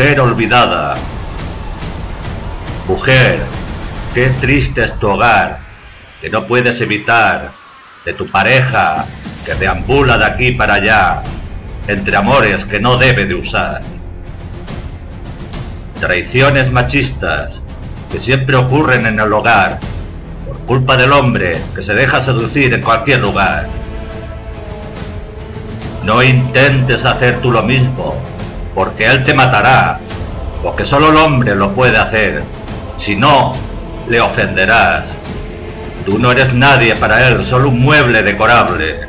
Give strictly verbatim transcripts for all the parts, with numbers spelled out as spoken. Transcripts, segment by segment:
mujer olvidada. Mujer, qué triste es tu hogar, que no puedes evitar, de tu pareja que deambula de aquí para allá, entre amores que no debe de usar. Traiciones machistas que siempre ocurren en el hogar, por culpa del hombre que se deja seducir en cualquier lugar. No intentes hacer tú lo mismo, porque él te matará, porque solo el hombre lo puede hacer, si no, le ofenderás. Tú no eres nadie para él, solo un mueble decorable.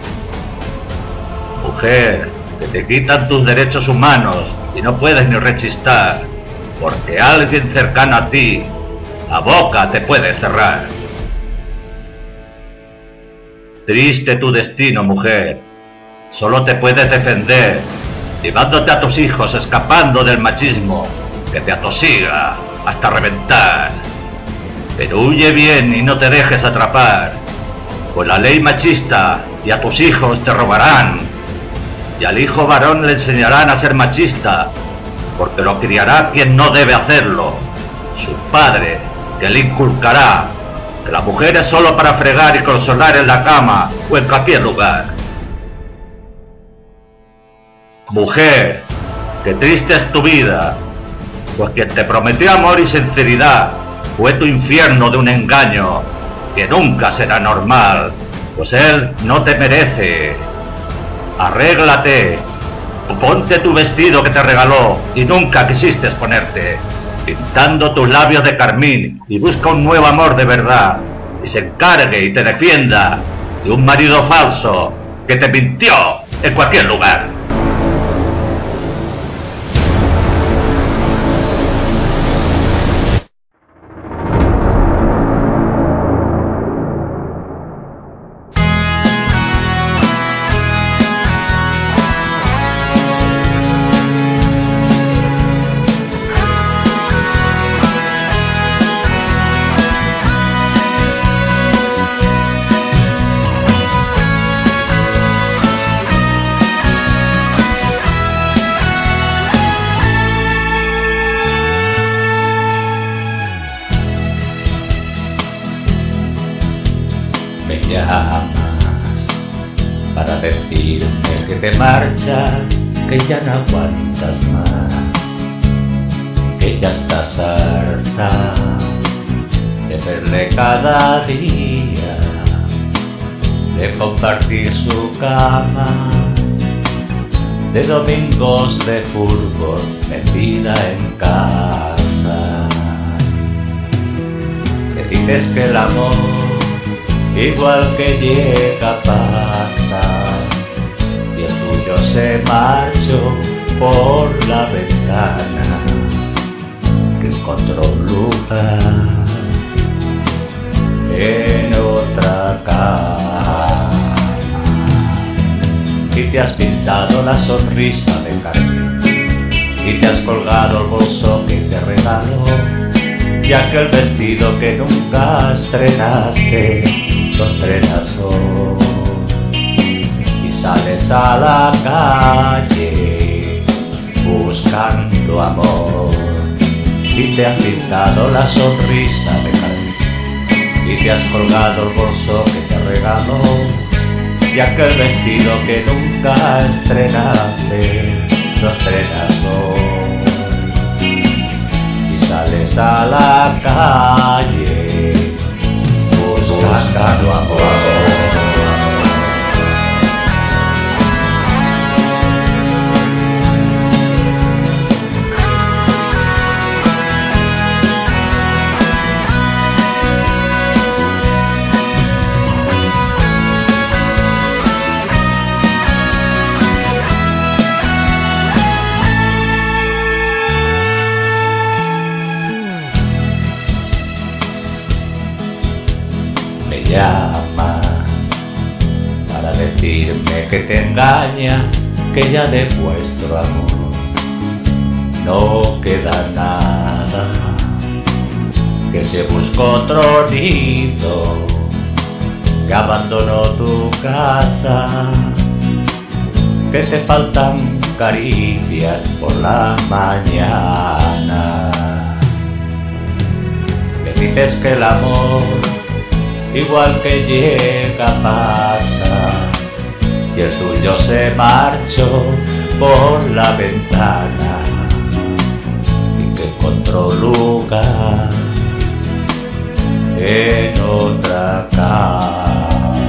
Mujer, que te quitan tus derechos humanos y no puedes ni rechistar, porque alguien cercano a ti, la boca te puede cerrar. Triste tu destino, mujer, solo te puedes defender, llevándote a tus hijos, escapando del machismo, que te atosiga hasta reventar. Pero huye bien y no te dejes atrapar, pues la ley machista y a tus hijos te robarán, y al hijo varón le enseñarán a ser machista, porque lo criará quien no debe hacerlo, su padre, que le inculcará que la mujer es solo para fregar y consolar en la cama o en cualquier lugar. Mujer, qué triste es tu vida, pues quien te prometió amor y sinceridad fue tu infierno de un engaño que nunca será normal, pues él no te merece. Arréglate, ponte tu vestido que te regaló y nunca quisiste ponerte, pintando tus labios de carmín, y busca un nuevo amor de verdad, y se encargue y te defienda de un marido falso que te mintió en cualquier lugar. Me llamas para decirme que te marchas, que ya no aguantas más, que ya estás harta de verle cada día, de compartir su cama, de domingos de fútbol metida en casa. Que dices que el amor igual que llega pasa, y el tuyo se marchó por la ventana, que encontró un lugar en otra cama. Y te has pintado la sonrisa de carmín, y te has colgado el bolso que te regaló, y aquel vestido que nunca estrenaste lo estrenas hoy, y sales a la calle buscando amor, y te has pintado la sonrisa de carmín, y te has colgado el bolso que te regaló, y aquel vestido que nunca estrenaste lo estrenas hoy, y sales a la calle buscando amor. Me llama para decirme que te engaña, que ya de vuestro amor no queda nada, que se buscó otro nido, que abandonó tu casa, que te faltan caricias por la mañana. Me dices que el amor, igual que llega, pasa, y el tuyo se marchó por la ventana y que encontró lugar en otra cama.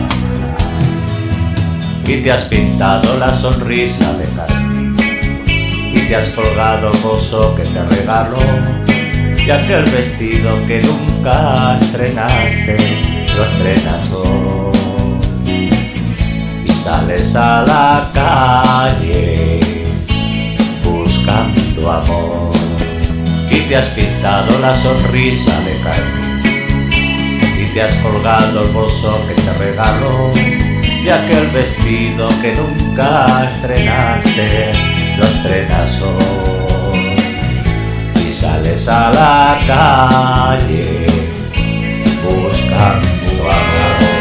Y te has pintado la sonrisa de carmín y te has colgado el gozo que te regaló, y aquel vestido que nunca estrenaste lo estrenas hoy. Y sales a la calle buscando amor y te has pintado la sonrisa de carmín y te has colgado el gozo que te regaló, y aquel vestido que nunca estrenaste lo estrenas hoy. Y sales a la calle buscando amor.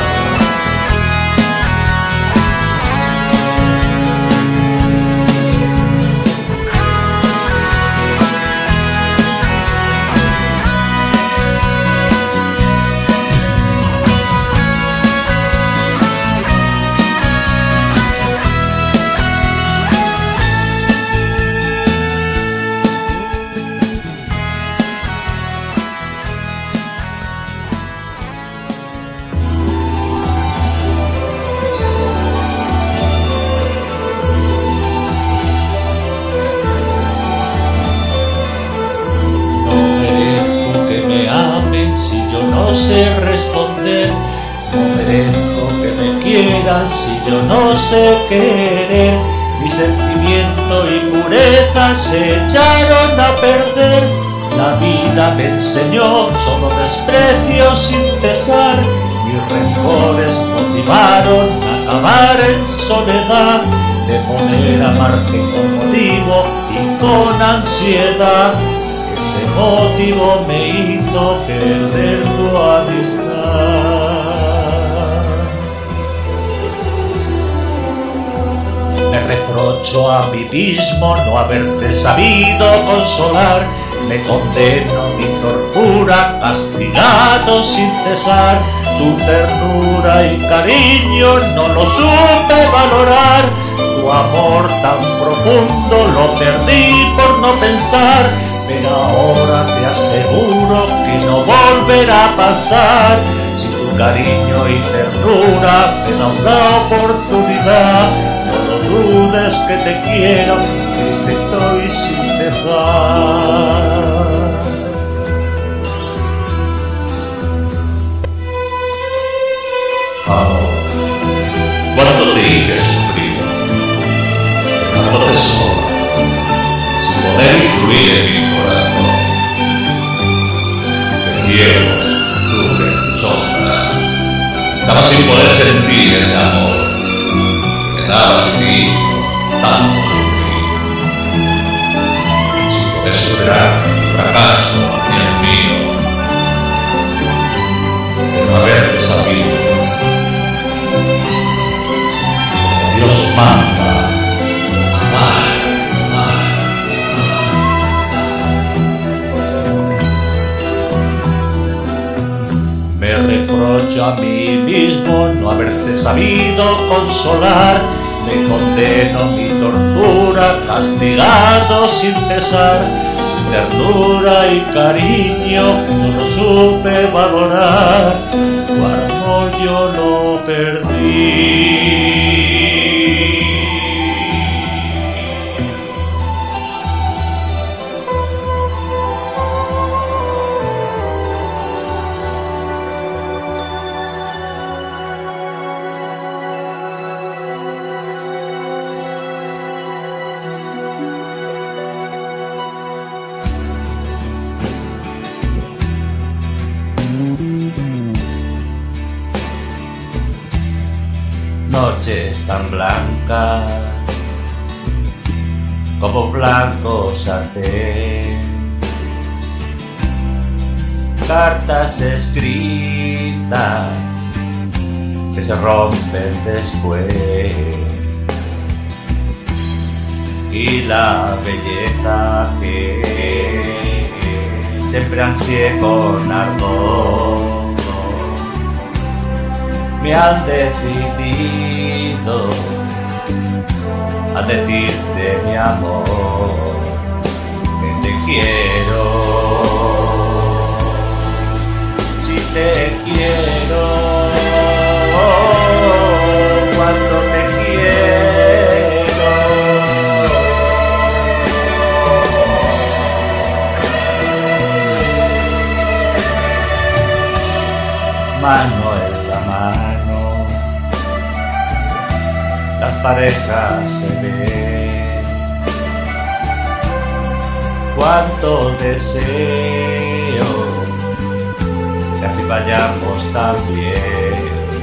Responder, no merezco que me quieran si yo no sé querer. Mi sentimiento y pureza se echaron a perder. La vida me enseñó solo desprecio sin cesar. Mis rencores motivaron a acabar en soledad, de poder amarte con motivo y con ansiedad. Ese motivo me hizo perder tu amistad. Me reprocho a mí mismo no haberte sabido consolar. Me condeno a mi tortura, castigado sin cesar. Tu ternura y cariño no lo supe valorar. Tu amor tan profundo lo perdí por no pensar. Pero ahora te aseguro que no volverá a pasar. Si tu cariño y ternura me dan una oportunidad, no lo dudes que te quiero, triste estoy sin cesar. Amor, cuánto te hice sufrir, tanto tesoro, sin poder influir en mi corazón. El cielo, sufre en tu sombra, estaba sin poder sentir ese amor, quedaba sin ti, tanto sufrir, sin poder superar tu fracaso y el mío, de no haberte sabido. Dios manda, amar, amar, amar. Me reprocho a mí mismo no haberte sabido consolar. Me condeno mi tortura, castigado sin cesar. Ternura y cariño no lo supe valorar. Tu amor yo lo perdí. Noches tan blancas como blanco sartén, cartas escritas que se rompen después, y la belleza que siempre ansié con ardor me han decidido a decirte mi amor que te quiero, si te quiero, cuando te quiero. Mano en la mano, las parejas se ven. Cuánto deseo que así vayamos también.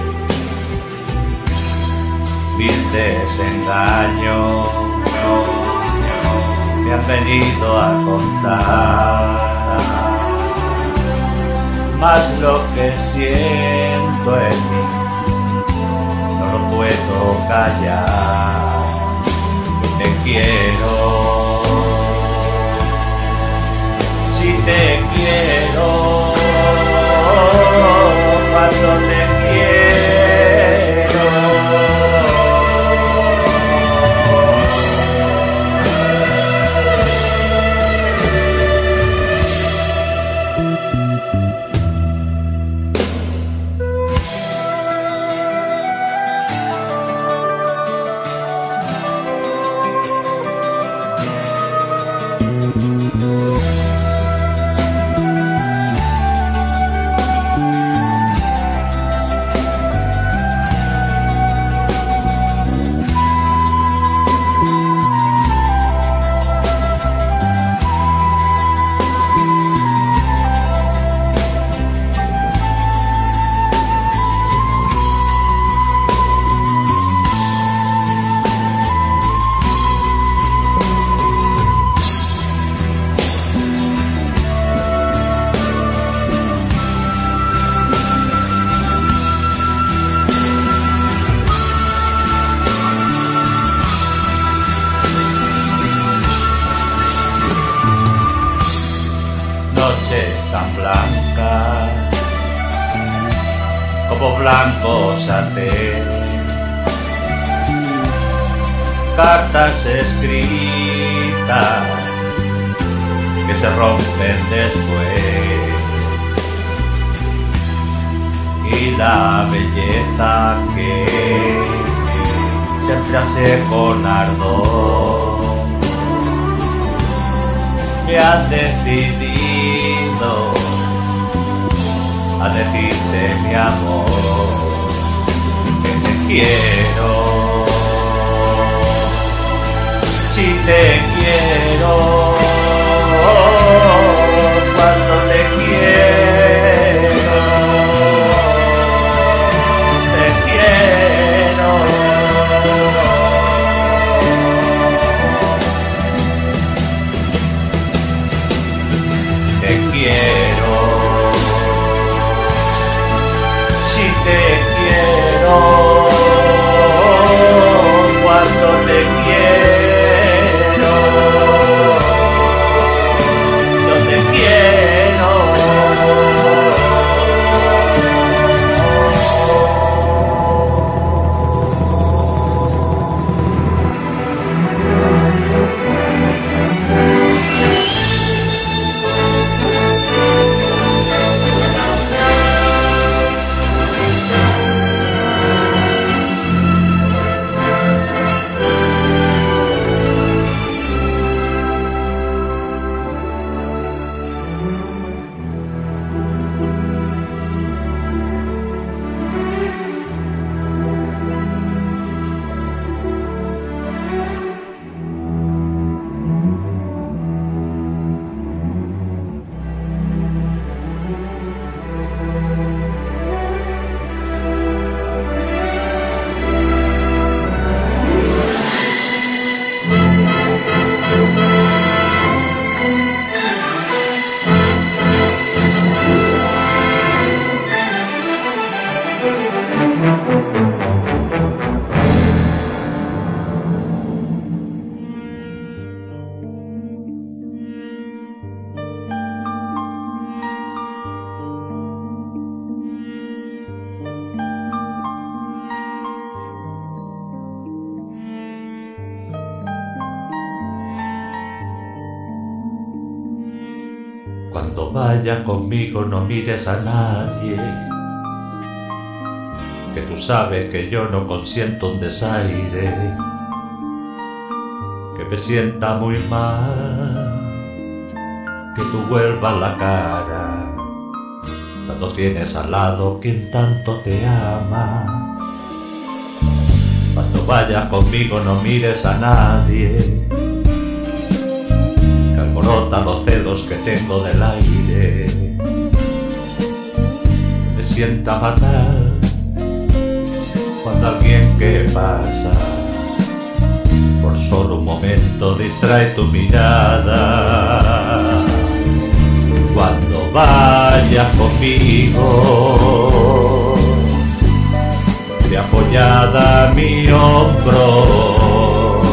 Mil desengaños me han venido a contar, más lo que siento en mí no lo puedo callar. Te quiero, si te quiero, cuando te quiero. Noches tan blancas como blanco satén, cartas escritas que se rompen después, y la belleza que siempre hace con ardor me han decidido a decirte mi amor que te quiero, si te quiero, cuando te quiero, te quiero. Te quiero, si te quiero, Cuando vayas conmigo no mires a nadie, que tú sabes que yo no consiento un desaire, que me sienta muy mal que tú vuelvas la cara cuando tienes al lado quien tanto te ama. Cuando vayas conmigo no mires a nadie, que alborota los celos que tengo del aire, me sienta fatal cuando alguien que pasa por solo un momento distrae tu mirada. Cuando vayas conmigo, de apoyada a mi hombro,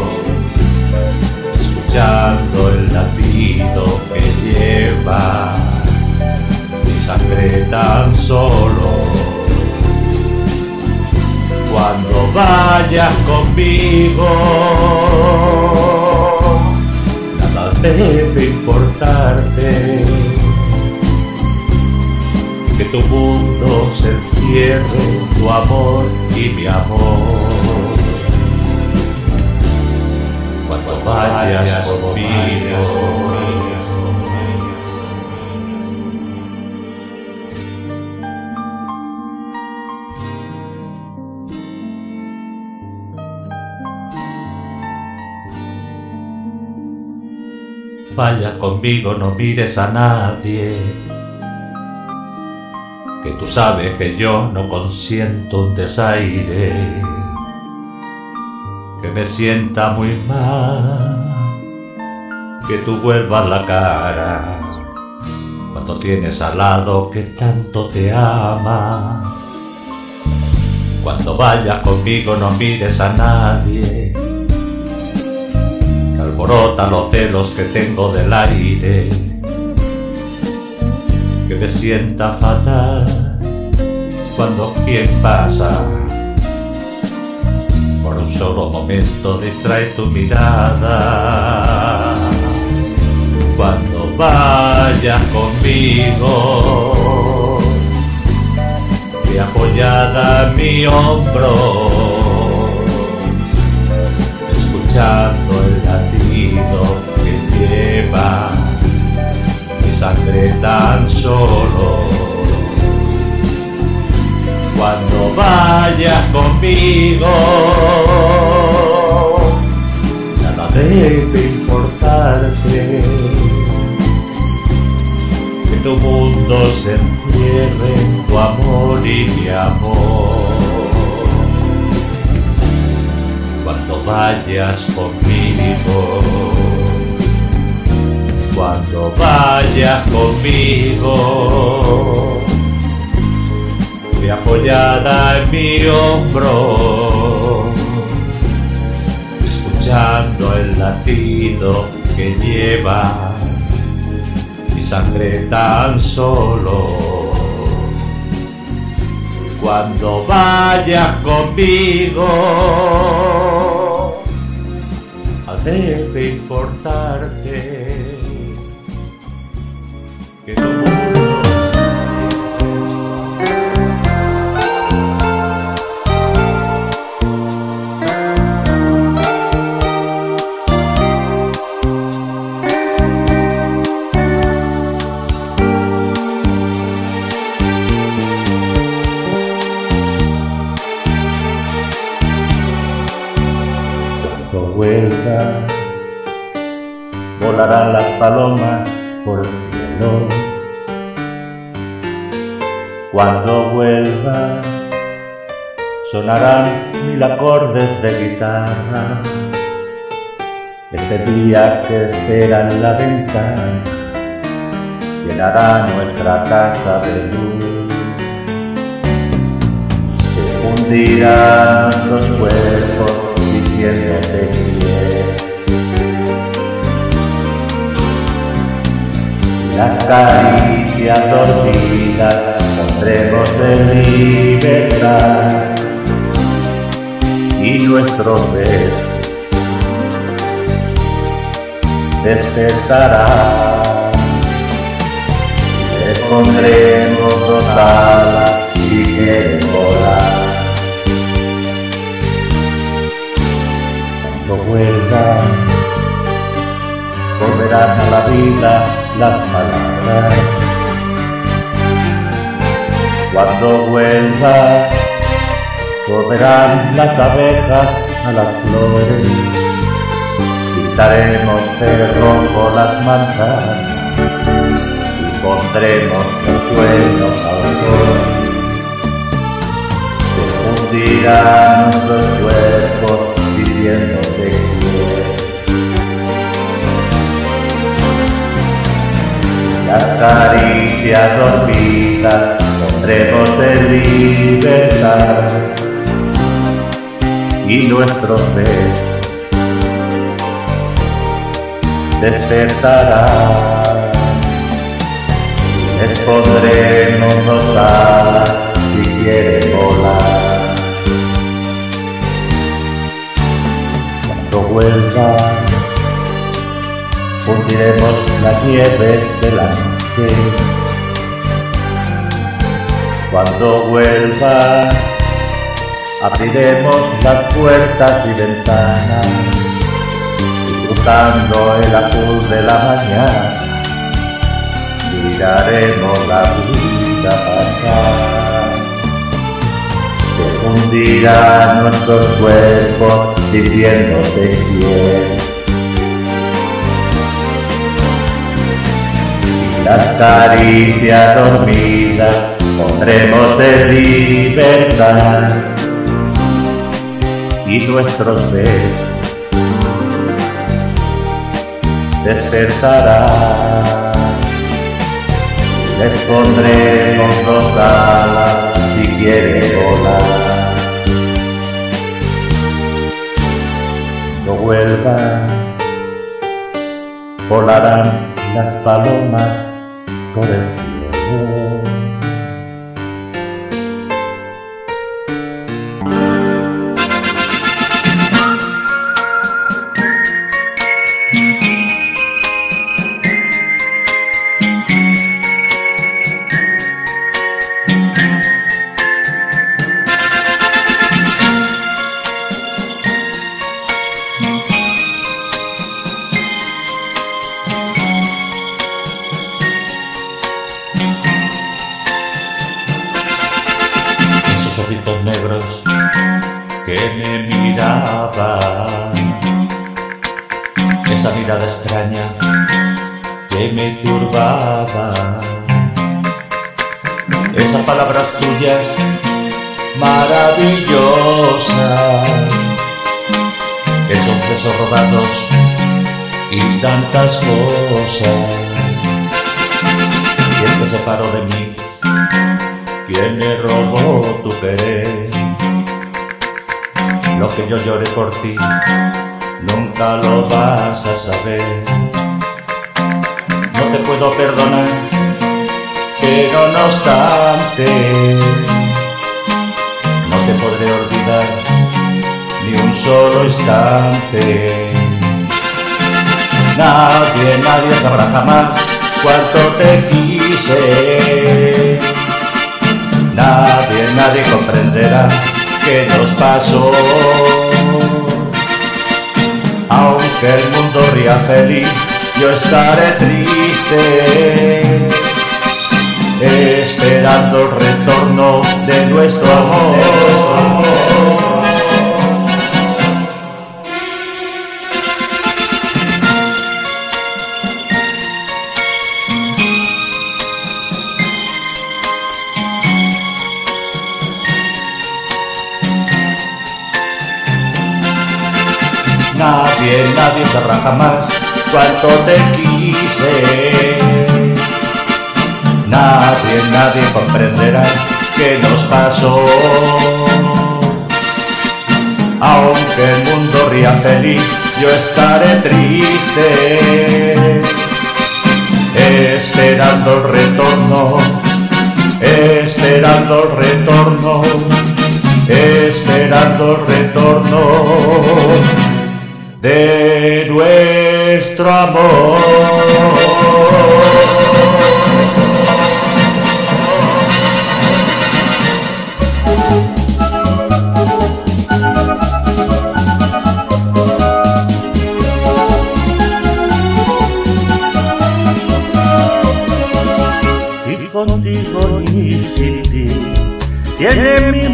escuchando el latido que lleva mi sangre tan solo. Cuando vayas conmigo, nada debe importarte, que tu mundo se encierre en tu amor y mi amor. Cuando vayas conmigo, vayas conmigo, no mires a nadie, que tú sabes que yo no consiento un desaire, que me sienta muy mal que tú vuelvas la cara cuando tienes al lado que tanto te ama. Cuando vayas conmigo no mires a nadie, que alborota los celos que tengo del aire, que me sienta fatal cuando quien pasa por un solo momento distrae tu mirada. Cuando vayas conmigo, de apoyada a mi hombro, escuchando el latido que lleva mi sangre tan solo. Cuando vayas conmigo, nada debe importarte, que tu mundo se encierre en tu amor y mi amor. Cuando vayas conmigo, cuando vayas conmigo, de apoyada en mi hombro, escuchando el latido que lleva mi sangre tan solo. Cuando vayas conmigo, debe importarte que tu mundo vuelva, volarán las palomas por el cielo. Cuando vuelva, sonarán mil acordes de guitarra. Este día que espera en la ventana llenará nuestra casa de luz. Se fundirán los cuerpos diciendo te quiero. Las caricias dormidas pondremos de libertad y nuestros besos despertarán. pondremos dos alas si quieres volar. Cuando vuelvan, volverán a la vida las palabras. Cuando vuelvan, volverán las abejas a las flores. Pintaremos de rojo las manzanas y pondremos los sueños al sol. Se fundirán nuestros cuerpos viviendo de quiero. Las caricias dormidas pondremos en libertad y nuestros besos despertarán. Les pondremos dos alas si quieren volar. Cuando vuelvan, fundiremos la nieve de la noche. Cuando vuelvan, abriremos las puertas y ventanas, cruzando el azul de la mañana, miraremos la vida pasar. Se hundirán nuestros cuerpos diciéndose quién. Las caricias dormidas pondremos de libertad y nuestros besos despertarán. Les pondremos dos alas si quiere volar. Cuando vuelvan, volarán las palomas por el cielo. Negros que me miraban, esa mirada extraña que me turbaba, esas palabras tuyas maravillosas, esos besos robados y tantas cosas. ¿Quién te separó de mí? ¿Quién me robó tu querer? Lo que yo lloré por ti, nunca lo vas a saber. No te puedo perdonar, pero no obstante, no te podré olvidar ni un solo instante. Nadie, nadie sabrá jamás cuánto te quise. Nadie, nadie comprenderá qué nos pasó. Aunque el mundo ría feliz, yo estaré triste, esperando el retorno de nuestro amor. Nadie, nadie sabrá jamás cuánto te quise. Nadie, nadie comprenderá qué nos pasó. Aunque el mundo ría feliz, yo estaré triste, esperando el retorno, esperando el retorno, esperando el retorno de nuestro amor.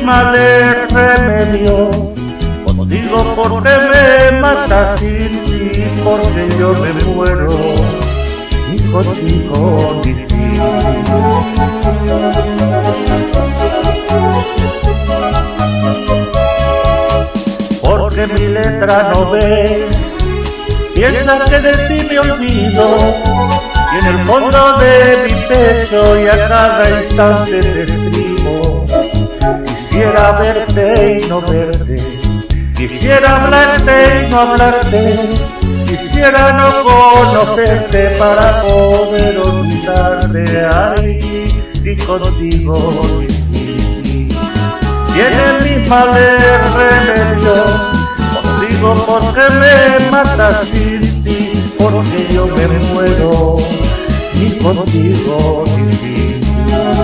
mal es remedio, contigo porque me matas, sin ti porque yo me muero, ni contigo ni sin. Porque mi letra no ves, piensa que de ti me olvido, y en el fondo de mi pecho y a cada instante te escribo. Quisiera verte y no verte, quisiera hablarte y no hablarte, quisiera no conocerte para poder olvidarte. Ay, y contigo ni sin ti. Tiene mis males remedio, contigo porque me matas, sin ti porque yo me muero, ni contigo ni sin ti.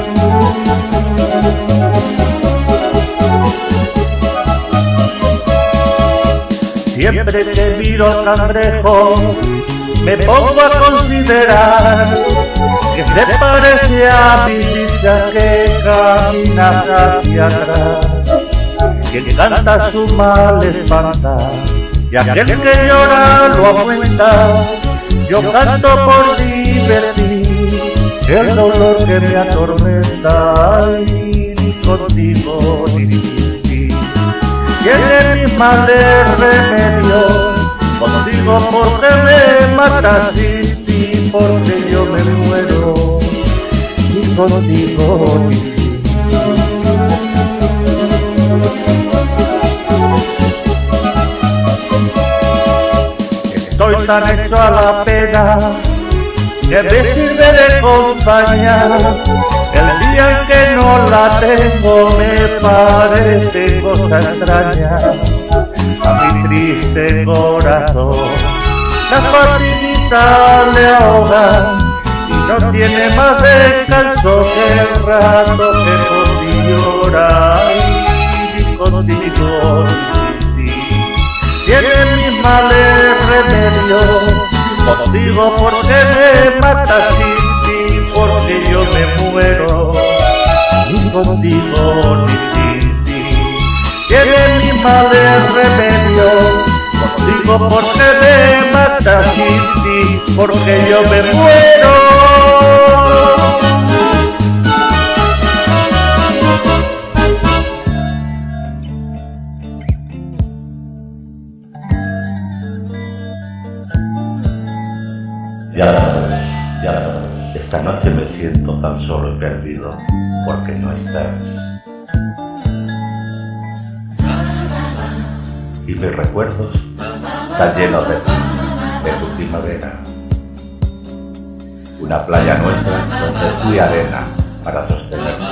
Siempre que miro tan lejos, me pongo a considerar que se parece a mi dicha que camina hacia atrás. Quien canta su mal espanta, y aquel que llora lo aumenta. Yo canto por divertir el dolor que me atormenta. Ay, ni contigo ni sin ti. Tiene mis males remedio, contigo porque me matas, sin ti porque yo me muero, ni contigo ni sin ti. Estoy tan hecho a la pena que me sirve de compañía. El día en que no la tengo me parece cosa extraña. A mi triste corazón las fatigas le ahogan y no tiene más descanso que el rato que por ti llora. Y contigo sin ti. Tiene mis males remedios, contigo porque me matas, sin ti porque yo me muero, ni contigo ni sin ti. Tiene mis males remedios, contigo porque me matas, sin ti porque yo me muero. Ya sabes, ya sabes, esta noche me siento tan solo y perdido porque no estás. Y mis recuerdos están llenos de ti, de tu primavera. Una playa nuestra donde fui arena para sostenerte.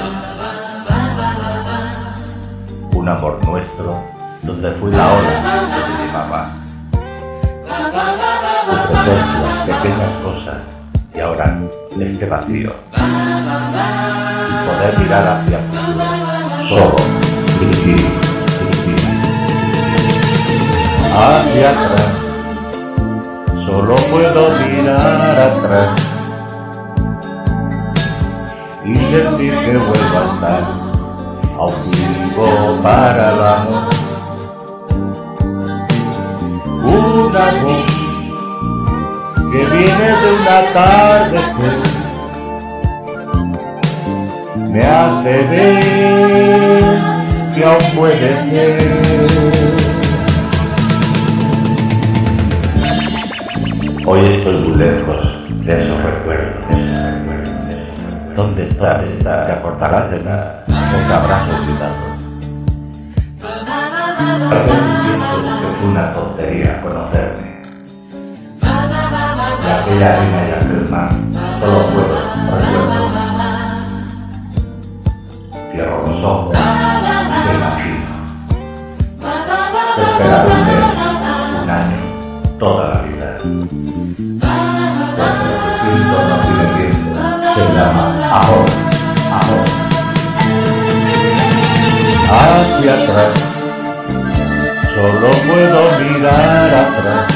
Un amor nuestro donde fui la ola de mi mamá. Tu presencia, pequeñas cosas, y ahora este vacío. Y poder mirar hacia el futuro, solo, sin ti, sin ti. Hacia atrás, solo puedo mirar atrás y sentir que vuelvo a estar a un vivo para el amor. Un amor que viene de una tarde que me hace ver que aún puede ser. Hoy estoy muy lejos de esos recuerdos, de esos recuerdos, de esos recuerdos. ¿Dónde estás? Está? ¿Te acordarás de nada? ¿O te habrás olvidado? A veces pienso que fue una tontería conocerme. Y aquella arena y aquel mar, solo puedo, recuerdo. Cierro los ojos y te imagino. Te esperaré un mes, un año, toda la vida. Cuando necesito no tiene tiempo, se llama amor, amor. Hacia atrás, solo puedo mirar atrás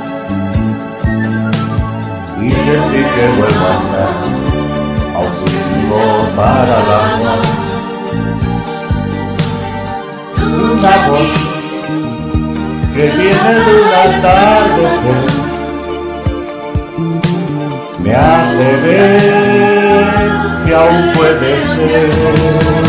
y sentir que vuelvo a estar a un tiempo para el amor. una voz que viene de una tarde me hace ver que aún puede ser.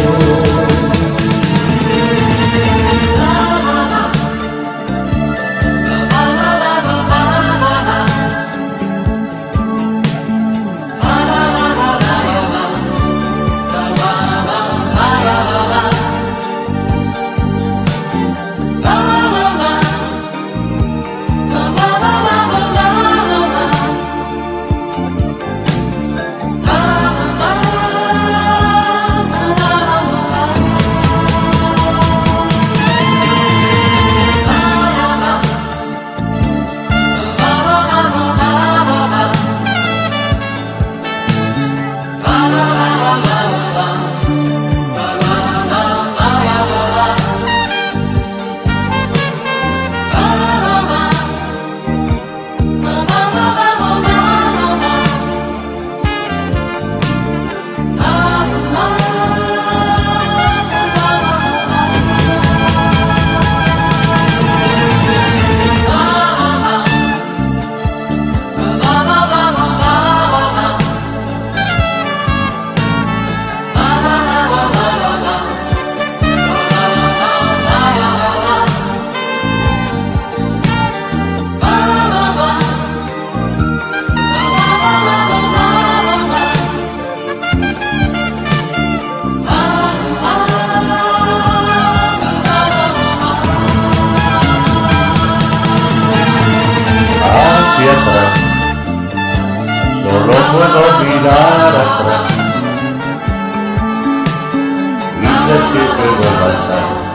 Solo puedo mirar atrás y decir que vuelva a estar.